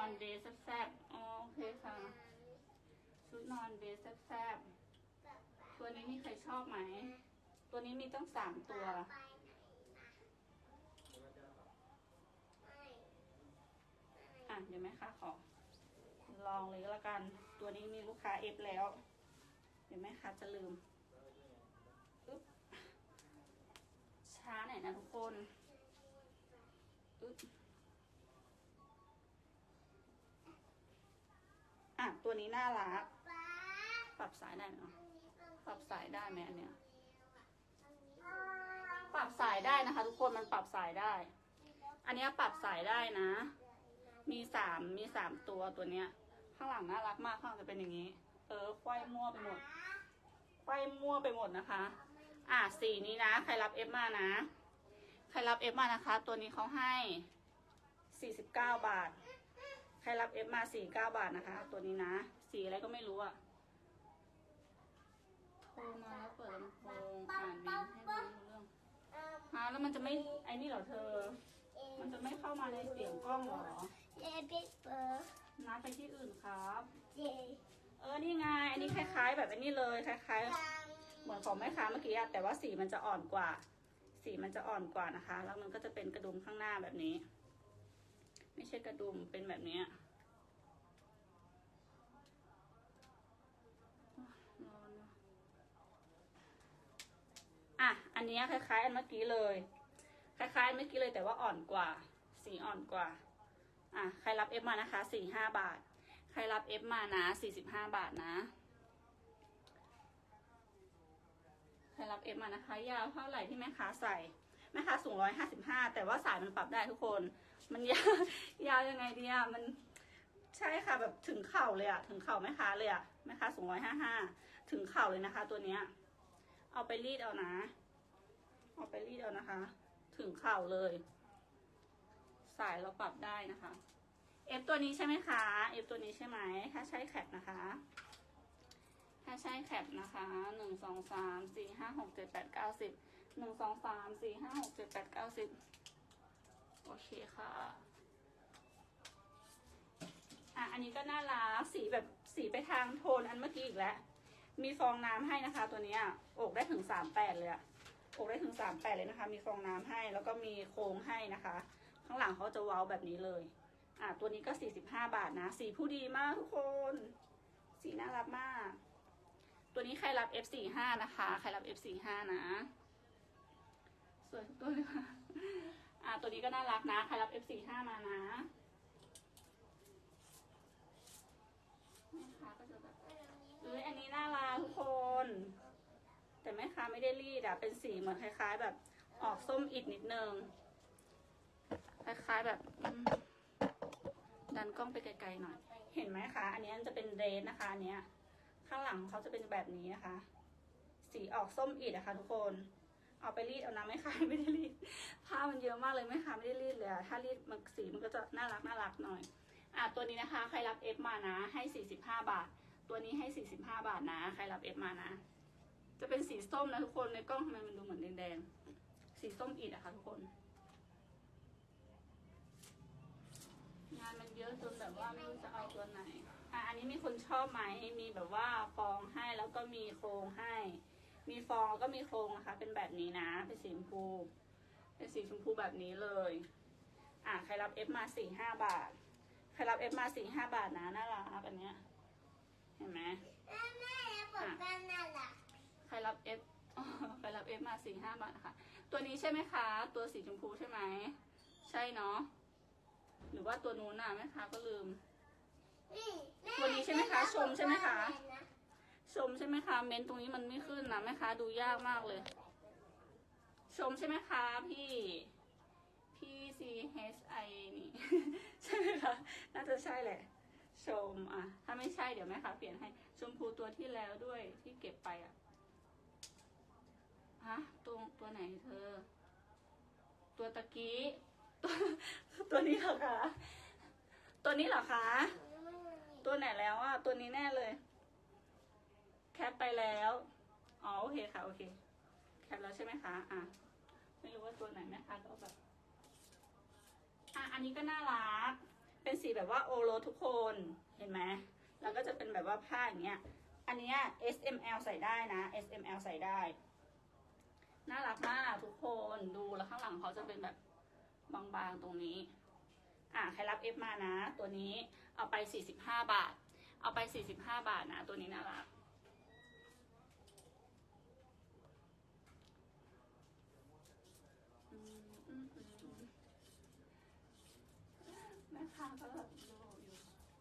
อนเดย์แซ่บๆอ๋อโอเคค่ะชุดนอนเดย์แซ่บๆตัวนี้มีใครชอบไหมตัวนี้มีตั้ง3 ตัวอ่ะเดี๋ยวแม่ค้าขอลองเลยก็แล้วกันตัวนี้มีลูกค้าเอฟแล้วเดี๋ยวแม่ค้าจะลืมอึ๊บช้าหน่อยนะทุกคนอึ๊บอ่ะตัวนี้น่ารักปรับสายได้ไหมปรับสายได้ไหมอันเนี้ยปรับสายได้นะคะทุกคนมันปรับสายได้อันนี้ปรับสายได้นะมีสามตัวเนี้ยข้างหลังน่ารักมากข้างจะเป็นอย่างนี้ควายมั่วไปหมดควายมั่วไปหมดนะคะสีนี้นะใครรับเอฟมานะใครรับเอฟมานะคะตัวนี้เขาให้49 บาทใครรับเอฟมา49 บาทนะคะตัวนี้นะสีอะไรก็ไม่รู้อะโทรมาแล้วเปิดลำโพงอ่านเมนให้รู้เรื่องแล้วมันจะไม่ไอ้นี่เหรอเธอมันจะไม่เข้ามาในเสียงกล้องเหรอนัดไปที่อื่นครับนี่ไงอันนี้คล้ายๆแบบอันนี้เลยคล้ายๆเหมือนของแม่ค้าเมื่อกี้แต่ว่าสีมันจะอ่อนกว่านะคะแล้วมันก็จะเป็นกระดุมข้างหน้าแบบนี้ไม่ใช่กระดุมเป็นแบบนี้ร้อนอันนี้คล้ายๆอันเมื่อกี้เลยคล้ายๆเมื่อกี้เลยแต่ว่าอ่อนกว่าสีอ่อนกว่าใครรับเอฟมานะคะ45 บาทใครรับเอฟมานะ45 บาทนะใครรับเอฟมานะคะยาวเท่าไหร่ที่แม่ค้าใส่แม่ค้าสูง155แต่ว่าสายมันปรับได้ทุกคนมันยาวยังไงดีมันใช่ค่ะแบบถึงเข่าเลยถึงเข่าแม่ค้าเลยแม่ค้าสูง155ถึงเข่าเลยนะคะตัวเนี้ยเอาไปรีดเอานะเอาไปรีดเอานะคะถึงเข่าเลยสายเราปรับได้นะคะเอฟตัวนี้ใช่ไหมคะเอฟตัวนี้ใช่ไหมถ้าใช้แคปนะคะถ้าใช้แคปนะคะ1 2 3 4 5 6 7 8 9 10 1 2 3 4 5 6 7 8 9 10โอเคค่ะอันนี้ก็น่ารักสีไปทางโทนอันเมื่อกี้อีกแล้วมีฟองน้ำให้นะคะตัวนี้อกได้ถึง38เลยอกได้ถึง38เลยนะคะมีฟองน้ำให้แล้วก็มีโค้งให้นะคะข้างหลังเขาจะเว้าแบบนี้เลยตัวนี้ก็45 บาทนะสีผู้ดีมากทุกคนสีน่ารักมากตัวนี้ใครรับ F45 นะคะใครรับ F45 นะสวยทุกตัวเลยค่ะตัวนี้ก็น่ารักนะใครรับ F45 มานะแม่ค้าก็จะแบบอันนี้น่ารักทุกคนแต่แม่ค้าไม่ได้รีดเป็นสีเหมือนคล้ายๆแบบออกส้มอิดนิดนึงคล้ายๆแบบดันกล้องไปไกลๆหน่อยเห็นไหมคะอันนี้จะเป็นเดรสนะคะอันเนี้ยข้างหลังเขาจะเป็นแบบนี้นะคะสีออกส้มอิดนะคะทุกคนเอาไปรีดเอานะไม่ค่ะไม่ได้รีดผ้ามันเยอะมากเลยไม่ค่ะไม่ได้รีดเลยถ้ารีดมันสีมันก็จะน่ารักหน่อยตัวนี้นะคะใครรับเอฟมานะให้45 บาทตัวนี้ให้45 บาทนะใครรับเอฟมานะจะเป็นสีส้มนะทุกคนในกล้องทำไมมันดูเหมือนแดงๆสีส้มอิดค่ะทุกคนงานมันเยอะจนแบบว่าไม่รู้จะเอาตัวไหนอันนี้มีคนชอบไหมมีแบบว่าฟองให้แล้วก็มีโครงให้มีฟองแล้วก็มีโครงนะคะเป็นแบบนี้นะเป็นสีชมพูแบบนี้เลยใครรับเอฟมา45 บาทใครรับเอฟมา45 บาทนะน่ารักอันเนี้ยเห็นไหมใครรับเอฟใครรับเอฟมา45 บาทค่ะตัวนี้ใช่ไหมคะตัวสีชมพูใช่ไหมใช่เนาะหรือว่าตัวนู้นแม่ค้าก็ลืมตัวนี้ใช่ไหมคะชมใช่ไหมคะชมใช่ไหมคะเม้นตรงนี้มันไม่ขึ้นนะแม่ค้าดูยากมากเลยชมใช่ไหมคะพี่ CHI นี่ใช่ไหมคะน่าจะใช่แหละชมถ้าไม่ใช่เดี๋ยวแม่ค้าเปลี่ยนให้ชมพูตัวที่แล้วด้วยที่เก็บไปตัวไหนเธอตัวตะกี้ตัวนี้เหรอคะตัวนี้เหรอคะตัวไหนแล้วตัวนี้แน่เลยแคปไปแล้วโอเคค่ะโอเคแคปแล้วใช่ไหมคะไม่รู้ว่าตัวไหนแม่ค้าก็แบบอันนี้ก็น่ารักเป็นสีแบบว่าโอรสทุกคน เห็นไหมแล้วก็จะเป็นแบบว่าผ้าอย่างเงี้ย อันเนี้ย S M L ใส่ได้นะ S M L ใส่ได้ น่ารักมากทุกคนดูแล้วข้างหลังเขาจะเป็นแบบบางๆตรงนี้ใครรับ F มานะตัวนี้เอาไป45 บาทเอาไป45 บาทนะตัวนี้น่ารักแม่ค้าก็แบบดูอยู่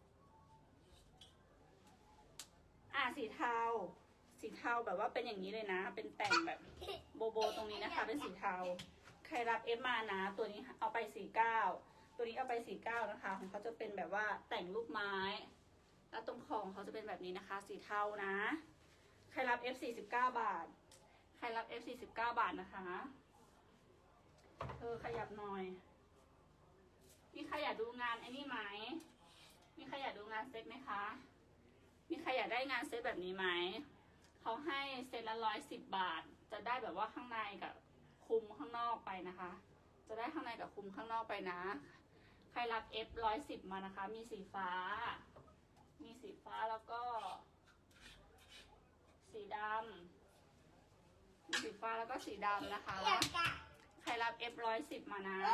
สีเทาสีเทาแบบว่าเป็นอย่างนี้เลยนะเป็นแต่งแบบโบโบตรงนี้นะคะเป็นสีเทาใครรับ F มานะตัวนี้เอาไป49ตัวนี้เอาไป49นะคะของเขาจะเป็นแบบว่าแต่งลูกไม้แล้วตรงของเขาจะเป็นแบบนี้นะคะสีเทานะใครรับ F 49 บาทใครรับ F 49 บาทนะคะขยับหน่อยมีใครอยากดูงานไอ้นี่ไหมมีใครอยากดูงานเซ็ตไหมคะมีใครอยากได้งานเซ็ตแบบนี้ไหมเขาให้เซ็ตละ110 บาทจะได้แบบว่าข้างในกับคุมข้างนอกไปนะคะจะได้ข้างในกับคุมข้างนอกไปนะใครรับ F 110มานะคะมีสีฟ้าแล้วก็สีดำมีสีฟ้าแล้วก็สีดำนะคะใครรับ F 110มานะ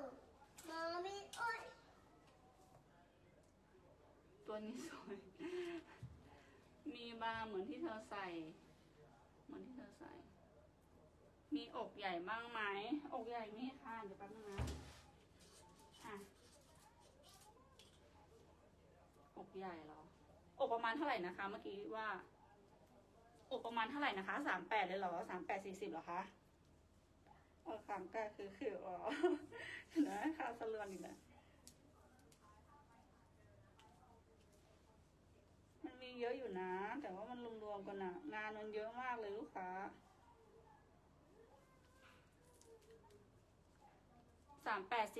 ตัวนี้สวยมีบางเหมือนที่เธอใส่มีอกใหญ่บ้างไหมอกใหญ่มีค่ะเดี๋ยวแป๊บนึงนะอกใหญ่เหรออกประมาณเท่าไหร่นะคะเมื่อกี้ว่าอกประมาณเท่าไหร่นะคะ38เลยเหรอ38 40เหรอคะ38คืออ๋อนะค่ะสลวนอีกแล้วมันมีเยอะอยู่นะแต่ว่ามันรวมๆกันนะงานมันเยอะมากเลยลูกค้า38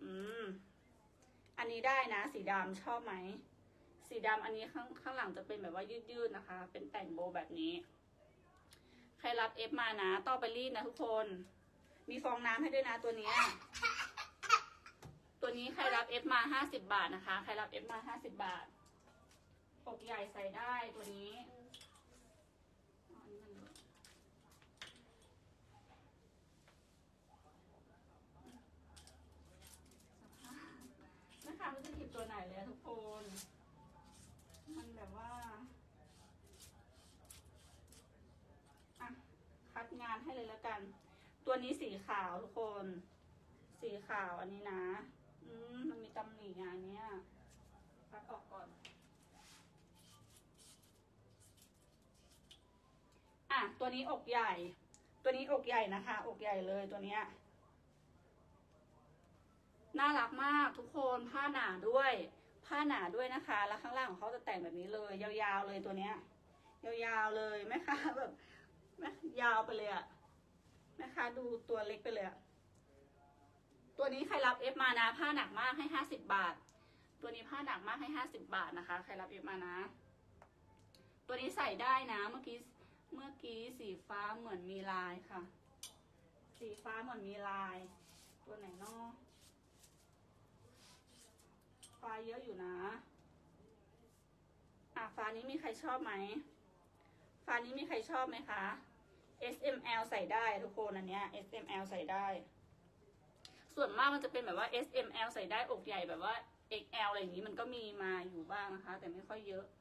40อันนี้ได้นะสีดำชอบไหมสีดำอันนี้ข้างหลังจะเป็นแบบว่ายืดๆนะคะเป็นแต่งโบแบบนี้ใครรับ F มานะต่อไปรีดนะทุกคนมีฟองน้ำให้ด้วยนะตัวนี้ใครรับ F มา50 บาทนะคะใครรับ F มา50 บาทอกใหญ่ใส่ได้ตัวนี้นะคะไม่รู้จะหยิบตัวไหนเลยทุกคนมันแบบว่าคัดงานให้เลยแล้วกันตัวนี้สีขาวทุกคนสีขาวอันนี้นะมันมีตำหนิงานเนี้ยคัดออกก่อนตัวนี้อกใหญ่นะคะอกใหญ่เลยตัวเนี้ยน่ารักมากทุกคนผ้าหนาด้วยนะคะแล้วข้างล่างของเขาจะแต่งแบบนี้เลยยาวๆเลยตัวเนี้ยยาวๆเลยแม่ค้าแบบแม่ยาวไปเลยอะแม่ค้าดูตัวเล็กไปเลยอะตัวนี้ใครรับ F มานะผ้าหนักมากให้50 บาทตัวนี้ผ้าหนักมากให้50 บาทนะคะใครรับ F มานะตัวนี้ใส่ได้นะเมื่อกี้สีฟ้าเหมือนมีลายค่ะสีฟ้าเหมือนมีลายตัวไหนเนาะฟ้าเยอะอยู่นะฟ้านี้มีใครชอบไหมฟ้านี้มีใครชอบไหมคะ S M L ใส่ได้ทุกคนอันเนี้ย S M L ใส่ได้ส่วนมากมันจะเป็นแบบว่า S M L ใส่ได้อกใหญ่แบบว่า X L อะไรอย่างนี้มันก็มีมาอยู่บ้างนะคะแต่ไม่ค่อยเยอะ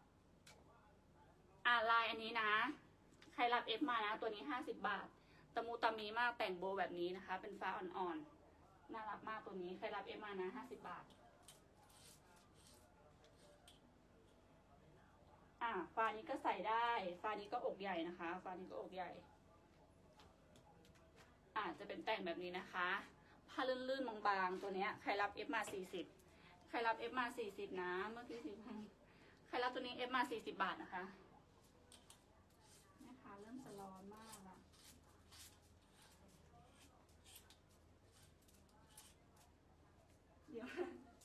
ลายอันนี้นะใครรับ F มานะตัวนี้50 บาทตะมูตะมีมากแต่งโบแบบนี้นะคะเป็นฟ้าอ่อนๆน่ารักมากตัวนี้ใครรับ F มานะ50 บาทฟ้านี้ก็ใส่ได้ฟ้านี้ก็อกใหญ่นะคะฟ้านี้ก็อกใหญ่จะเป็นแต่งแบบนี้นะคะผ้าลื่นๆบางๆตัวเนี้ยใครรับ F มา40ใครรับ F มา40นะเมื่อกี้40ใครรับตัวนี้ F มา40 บาทนะคะนะคะเริ่มจะร้อนมากละเดี๋ยว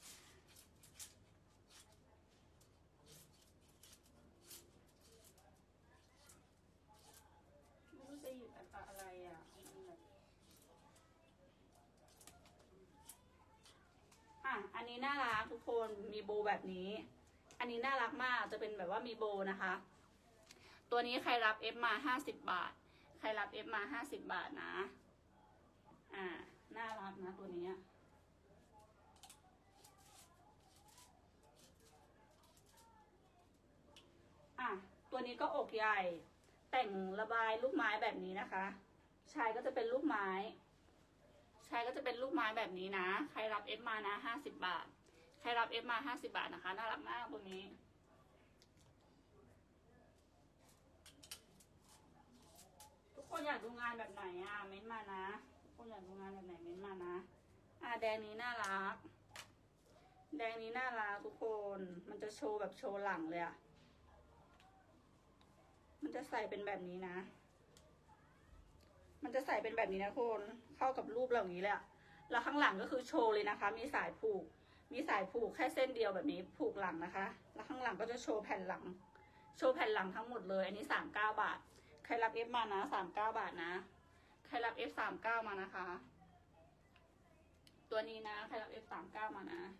ไม่รู้จะหยิบอะไรอันนี้น่ารักทุกคนมีโบแบบนี้ อันนี้น่ารักมากจะเป็นแบบว่ามีโบนะคะ ตัวนี้ใครรับ F มา50 บาทใครรับ F มา50 บาทนะน่ารักนะตัวนี้ตัวนี้ก็อกใหญ่ แต่งระบายลูกไม้แบบนี้นะคะ ชายก็จะเป็นลูกไม้ ชายก็จะเป็นลูกไม้แบบนี้นะ ใครรับ F มานะ50 บาท ใครรับ F มา50 บาทนะคะ น่ารักมากตัวนี้ ทุกคนอยากดูงานแบบไหนเม้นมานะทุกคนอยากดูงานแบบไหนเม้นมานะแดงนี้น่ารัก แดงนี้น่ารักทุกคน มันจะโชว์แบบโชว์หลังเลยมันจะใส่เป็นแบบนี้นะ มันจะใส่เป็นแบบนี้นะคนเข้ากับรูปเหล่านี้เลยแล้วข้างหลังก็คือโชว์เลยนะคะ มีสายผูก มีสายผูกแค่เส้นเดียวแบบนี้ผูกหลังนะคะ แล้วข้างหลังก็จะโชว์แผ่นหลัง โชว์แผ่นหลังทั้งหมดเลย อันนี้39 บาท ใครรับ F มานะ39 บาทนะ ใครรับ F 39มานะคะ ตัวนี้นะใครรับ F 39มานะ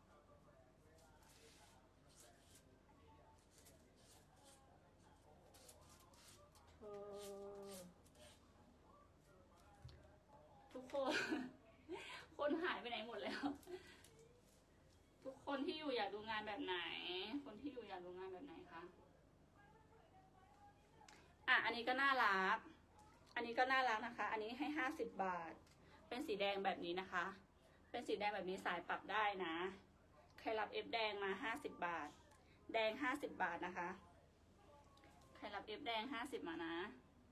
ทุกคน คนหายไปไหนหมดแล้ว ทุกคนที่อยู่อยากดูงานแบบไหน คนที่อยู่อยากดูงานแบบไหนคะอันนี้ก็น่ารัก อันนี้ก็น่ารักนะคะ อันนี้ให้50 บาท เป็นสีแดงแบบนี้นะคะ เป็นสีแดงแบบนี้สายปรับได้นะ ใครรับ F แดงมา50 บาท แดง50 บาทนะคะ ใครรับ F แดง50มานะ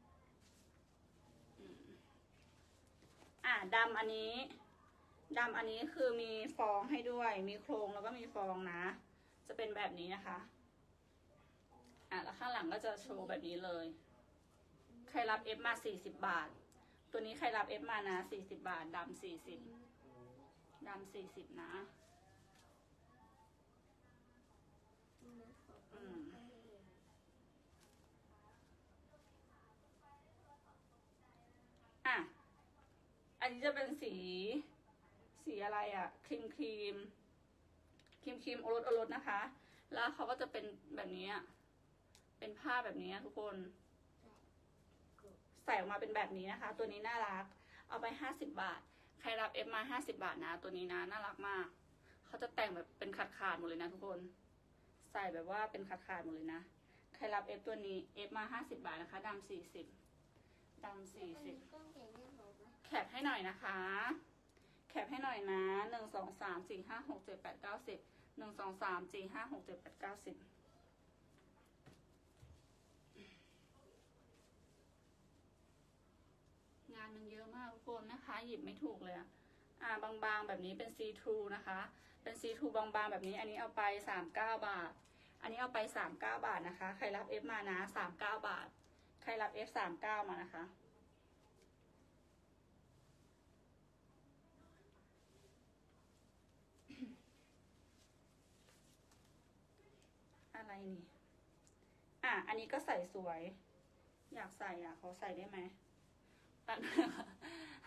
ดำอันนี้คือมีฟองให้ด้วย มีโครงแล้วก็มีฟองนะ จะเป็นแบบนี้นะคะแล้วข้างหลังก็จะโชว์แบบนี้เลย ใครรับ F มา40 บาท ตัวนี้ใครรับ F มานะ40 บาท ดำ40 ดำ40นะอันนี้จะเป็นสีอะไรครีมโอรสนะคะ แล้วเขาก็จะเป็นแบบนี้เป็นผ้าแบบนี้ทุกคน ใส่ออกมาเป็นแบบนี้นะคะ ตัวนี้น่ารัก เอาไป50 บาท ใครรับ F มา50 บาทนะ ตัวนี้นะน่ารักมาก เขาจะแต่งแบบเป็นขาดหมดเลยนะทุกคน ใส่แบบว่าเป็นขาดหมดเลยนะ ใครรับ F ตัวนี้ F มา50 บาทนะคะ ดำ40 ดำ40แคปให้หน่อยนะคะ แคปให้หน่อยนะ1 2 3 4 5 6 7 8 9 10 1 2 3 4 5 6 7 8 9 10งานมันเยอะมากทุกคนนะคะหยิบไม่ถูกเลยบางๆแบบนี้เป็นซีทรูนะคะ เป็นซีทรูบางๆแบบนี้ อันนี้เอาไป39 บาท อันนี้เอาไป39 บาทนะคะ ใครรับ F มานะ39 บาท ใครรับ F 39มานะคะอะไรนี่อันนี้ก็ใส่สวย อยากใส่ขอใส่ได้ไหม